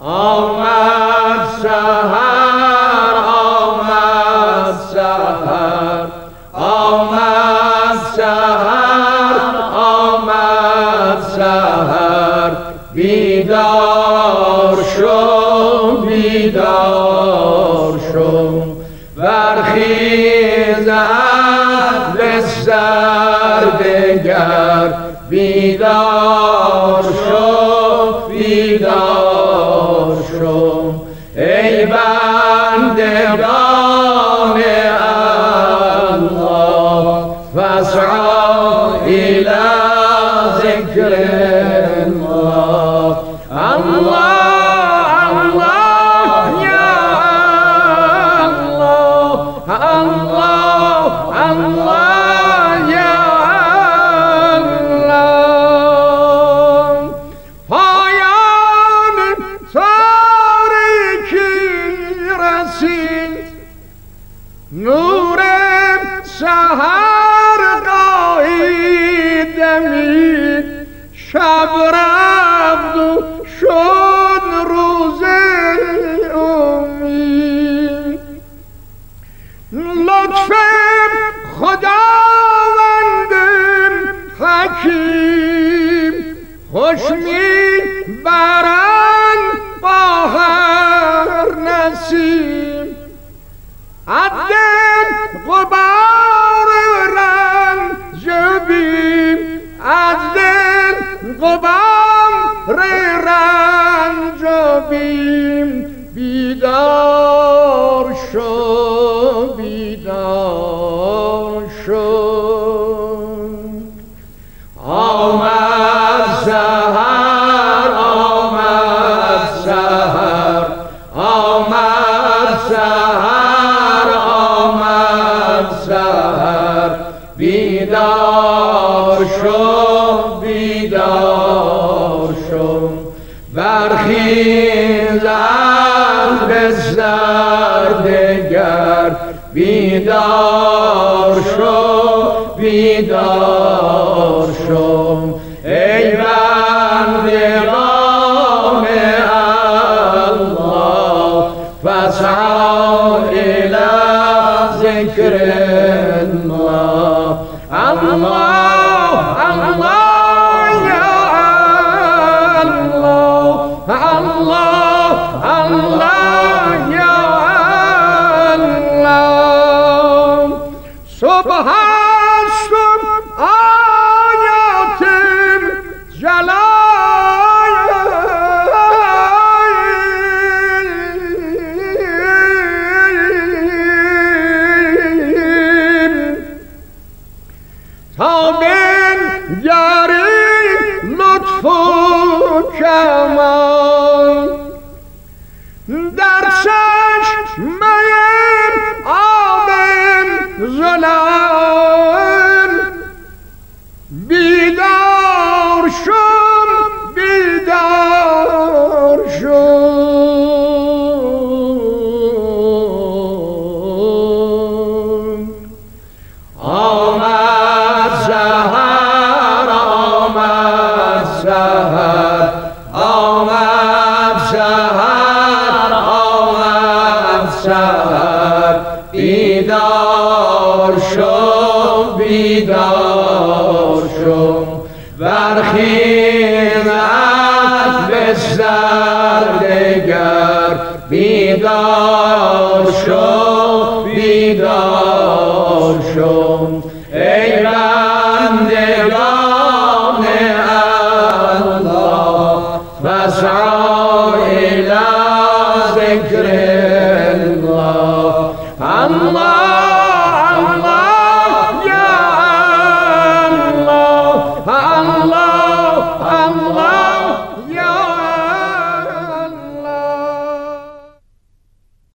آمد سحر، آمد سحر، آمد سحر، آمد سحر، بیدار شو، بیدار شو، برخیز از بستر دگر، بیدار شو، بیدار شو، ای بندگان الله فاسعوا الی ذکر الله. الله الله یا الله، الله الله یا الله. پایان تاریکی رسید، نور سحر گاهی دمید، شب رفت و شد روز امید. لطف خداوند حکیم، خوش میبرند با هر نسیم، عدل غبار رنج بیم، عدل غبار رنج بیم، بیدار شو، بیدار شو. آمد سحر، آمد سحر، آمد سحر، آمد سحر، بیدار شو، بیدار شو، برخیز از بستر دگر، بیدار شو، بیدار شو، ای بندگان الله فاسعوا الی ذکر الله. الله الله یا الله، الله الله یا الله. صبح است آیات جلال، تا بنگری لطف و کمال، در چشمه آب زلال، بیدار شم، بیدار شم. آمد سحر، آمد سحر، آمد سحر، آمد سحر، بیدار شو، بیدار شو، برخیز از بستر دگر، بیدار شو، بیدار شو، ای بندگان الله فاسعوا